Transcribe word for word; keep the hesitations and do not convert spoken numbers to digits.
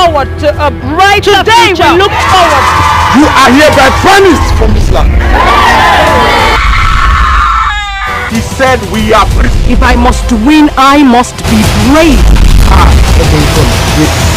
forward to a brighter Today future. We look forward. You are hereby banished from this land. He said we are free. If I must win, I must be brave. Ah,